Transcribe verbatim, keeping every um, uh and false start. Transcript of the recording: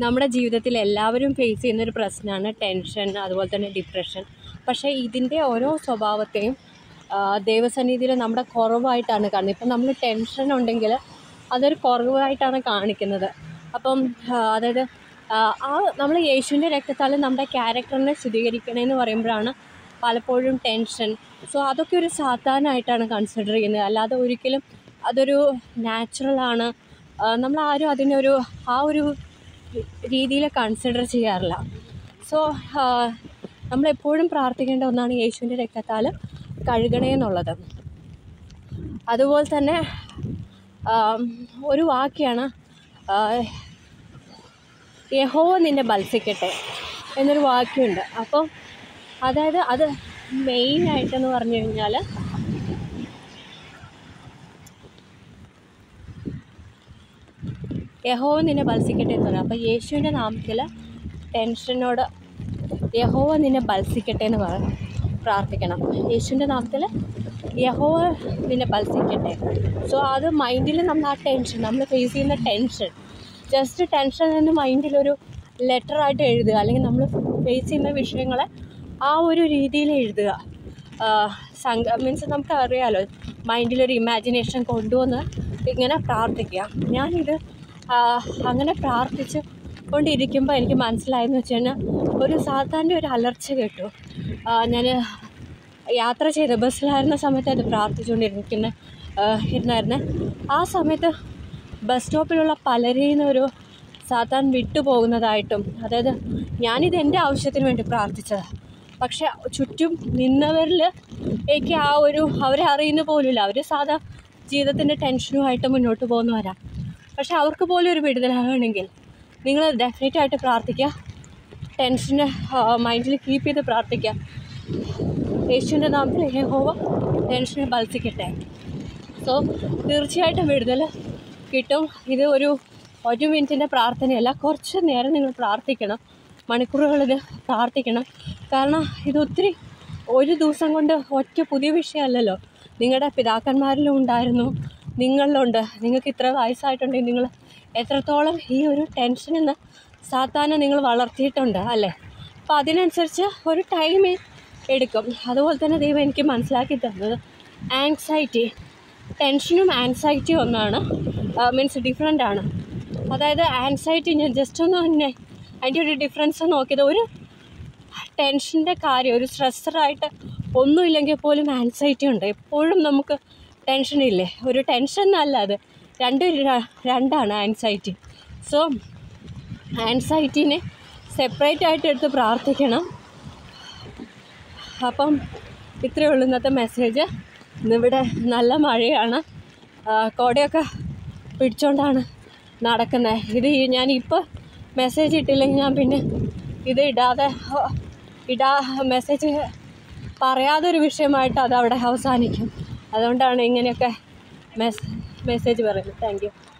നമ്മുടെ ജീവിതത്തിൽ എല്ലാവരും ഫേസ് ചെയ്യുന്നൊരു പ്രശ്നമാണ് ടെൻഷൻ, അതുപോലെ തന്നെ ഡിപ്രഷൻ. പക്ഷേ ഇതിൻ്റെ ഓരോ സ്വഭാവത്തെയും ദൈവസന്നിധിയിൽ നമ്മുടെ കുറവായിട്ടാണ് കാണുന്നത്. ഇപ്പം നമ്മൾ ടെൻഷൻ ഉണ്ടെങ്കിൽ അതൊരു കുറവായിട്ടാണ് കാണിക്കുന്നത്. അപ്പം അതായത് ആ നമ്മൾ യേശുവിൻ്റെ രക്തത്താൽ നമ്മുടെ ക്യാരക്ടറിനെ ശുദ്ധീകരിക്കണമെന്ന് പറയുമ്പോഴാണ് പലപ്പോഴും ടെൻഷൻ. സോ അതൊക്കെ ഒരു സാധാരണമായിട്ടാണ് കൺസിഡർ ചെയ്യുന്നത്. അല്ലാതെ ഒരിക്കലും അതൊരു നാച്ചുറലാണ്, നമ്മളാരും അതിനൊരു ആ ഒരു രീതിയിൽ കൺസിഡർ ചെയ്യാറില്ല. സോ നമ്മളെപ്പോഴും പ്രാർത്ഥിക്കേണ്ട ഒന്നാണ് യേശുവിൻ്റെ രക്തത്താൽ കഴുകണേ എന്നുള്ളത്. അതുപോലെ തന്നെ ഒരു വാക്യാണ് യഹോവ നിന്നെ ബത്സിക്കട്ടെ എന്നൊരു വാക്യമുണ്ട്. അപ്പം അതായത് അത് മെയിനായിട്ടെന്ന് പറഞ്ഞു കഴിഞ്ഞാൽ യഹോവ നിന്നെ ബത്സിക്കട്ടെ എന്ന് പറയാം. അപ്പോൾ യേശുവിൻ്റെ നാമത്തിൽ ടെൻഷനോട് യഹോവ നിന്നെ ബത്സിക്കട്ടെ എന്ന് പറ പ്രാർത്ഥിക്കണം. യേശുവിൻ്റെ നാമത്തിൽ യഹോവ നിന്നെ ബത്സിക്കട്ടെ. സോ അത് മൈൻഡിൽ നമ്മൾ ആ ടെൻഷൻ, നമ്മൾ ഫേസ് ചെയ്യുന്ന ടെൻഷൻ, ജസ്റ്റ് ടെൻഷൻ എന്ന് മൈൻഡിലൊരു ലെറ്ററായിട്ട് എഴുതുക, അല്ലെങ്കിൽ നമ്മൾ ഫേസ് ചെയ്യുന്ന വിഷയങ്ങളെ ആ ഒരു രീതിയിൽ എഴുതുക. സംഘ മീൻസ് നമുക്ക് അറിയാമല്ലോ, മൈൻഡിലൊരു ഇമാജിനേഷൻ കൊണ്ടുവന്ന് ഇങ്ങനെ പ്രാർത്ഥിക്കുക. ഞാനിത് അങ്ങനെ പ്രാർത്ഥിച്ച് കൊണ്ടിരിക്കുമ്പോൾ എനിക്ക് മനസ്സിലായെന്ന് വെച്ച് കഴിഞ്ഞാൽ ഒരു സാധാരണ ഒരു അലർച്ച കേട്ടു. ഞാൻ യാത്ര ചെയ്ത ബസ്സിലായിരുന്ന സമയത്ത് അത് പ്രാർത്ഥിച്ചുകൊണ്ടിരിക്കുന്ന ഇരുന്നായിരുന്നേ. ആ സമയത്ത് ബസ് സ്റ്റോപ്പിലുള്ള പലരെയും ഒരു സാത്താൻ വിട്ടുപോകുന്നതായിട്ടും, അതായത് ഞാനിത് എൻ്റെ ആവശ്യത്തിന് വേണ്ടി പ്രാർത്ഥിച്ചതാണ്, പക്ഷെ ചുറ്റും നിന്നവരിൽ എനിക്ക് ആ ഒരു അവരെ അറിയുന്ന പോലുമില്ല. അവർ സാധാ ജീവിതത്തിൻ്റെ ടെൻഷനുമായിട്ട് മുന്നോട്ട് പോകുന്നവരാണ്. പക്ഷെ അവർക്ക് പോലും ഒരു വിടുതലാകണമെങ്കിൽ നിങ്ങൾ ഡെഫിനറ്റായിട്ട് പ്രാർത്ഥിക്കുക. ടെൻഷന് മൈൻഡിൽ കീപ്പ് ചെയ്ത് പ്രാർത്ഥിക്കുക. യേശുവിൻ്റെ നാമത്തിൽ യഹോവ ടെൻഷനെ ബത്സിക്കട്ടെ. സോ തീർച്ചയായിട്ടും വിടുതൽ കിട്ടും. ഇത് ഒരു ഒരു മിനിറ്റിൻ്റെ പ്രാർത്ഥനയല്ല, കുറച്ച് നേരം നിങ്ങൾ പ്രാർത്ഥിക്കണം, മണിക്കൂറുകളിൽ പ്രാർത്ഥിക്കണം. കാരണം ഇതൊത്തിരി ഒരു ദിവസം കൊണ്ട് ഒറ്റ പുതിയ വിഷയമല്ലല്ലോ. നിങ്ങളുടെ പിതാക്കന്മാരിലും ഉണ്ടായിരുന്നു, നിങ്ങളിലുണ്ട്. നിങ്ങൾക്ക് ഇത്ര വയസ്സായിട്ടുണ്ടെങ്കിൽ നിങ്ങൾ എത്രത്തോളം ഈ ഒരു ടെൻഷനിൽ നിന്ന് സാത്താനെ നിങ്ങൾ വളർത്തിയിട്ടുണ്ട് അല്ലേ. അപ്പോൾ അതിനനുസരിച്ച് ഒരു ടൈം എടുക്കും. അതുപോലെ തന്നെ ദൈവം എനിക്ക് മനസ്സിലാക്കി തന്നത് ആങ്സൈറ്റി, ടെൻഷനും ആങ്സൈറ്റിയും ഒന്നാണ്, മീൻസ് ഡിഫറെൻ്റ് ആണ്. അതായത് ആങ്സൈറ്റി ഞാൻ ജസ്റ്റ് ഒന്ന് തന്നെ അതിൻ്റെ ഒരു ഡിഫറൻസ് നോക്കിയത്, ഒരു ടെൻഷൻ്റെ കാര്യം ഒരു സ്ട്രെസ്സറായിട്ട് ഒന്നുമില്ലെങ്കിൽ പോലും ആൻസൈറ്റി ഉണ്ട്. എപ്പോഴും നമുക്ക് ടെൻഷനില്ലേ, ഒരു ടെൻഷൻ എന്നല്ല, അത് രണ്ട് രണ്ടാണ് ആൻസൈറ്റി. സോ ആൻസൈറ്റീനെ സെപ്പറേറ്റ് ആയിട്ട് എടുത്ത് പ്രാർത്ഥിക്കണം. അപ്പം ഇത്രയേ ഉള്ളൂ ഇന്നത്തെ മെസ്സേജ്. ഇന്നിവിടെ നല്ല മഴയാണ്, കോടയൊക്കെ പിടിച്ചോണ്ടാണ് നടക്കുന്നത്. ഇത് ഞാനിപ്പോൾ മെസ്സേജ് ഇട്ടില്ലെങ്കിൽ ഞാൻ പിന്നെ ഇത് ഇടാതെ ഇടാ മെസ്സേജ് പറയാതൊരു വിഷയമായിട്ട് അതവിടെ അവസാനിക്കും. അതുകൊണ്ടാണ് ഇങ്ങനെയൊക്കെ മെസ് മെസ്സേജ് പറയുന്നത്. Thank U.